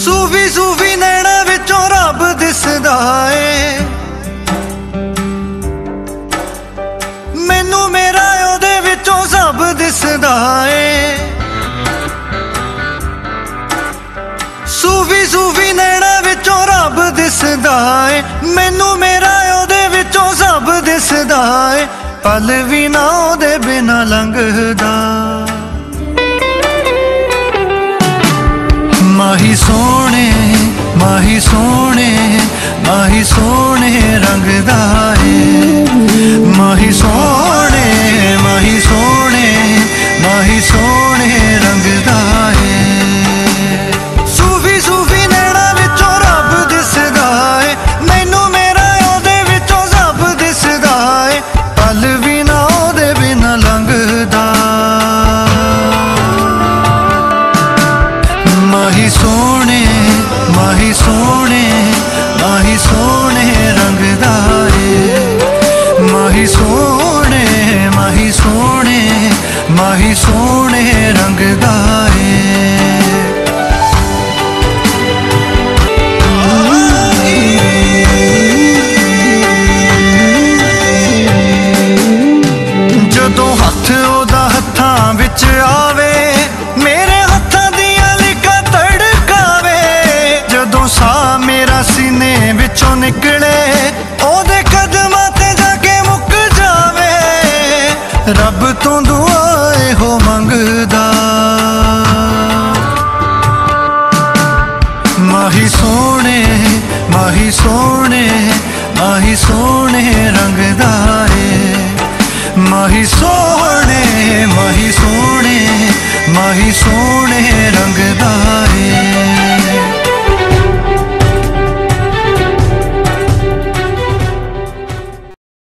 सूफी सूफी नैना विचों रब दिसदा ए, मैनू मेरा ओहदे विचों सब दिसदा ए। सूफी सूफी नैना विचों रब दिसदा ए, मैनू मेरा ओहदे विचों सब दिसदा ए। पल भी ना ओहदे बिना लंघदा। माही सोने माही सोने माही सोने रंगदा है। माही सोने माही सोने माही सोने रंगदा है। सूफी सूफी नैना विचों रब दिसदा है, मैनू मेरा ओहदे विचों सब दिसदा है। पल भी ना ओहदे बिना लंघदा। माही सोने माही सोने माही सोने रंगदा है। माही सोने माही सोने माही सोने रंगदा है। जदों हथ ओहदा हत्थां विच आवे, मेरे हत्थां दियां लिकां तड़कावे। जदों साह मेरा सीने विचों निकले, ओहदे कदमां ते जाके मुक जावे। रब तो दुआ एहो मंगदा। माही सोने माही सोने माही सोने रंगदा है। माही सोने माही सोने माही सोने रंगदा है।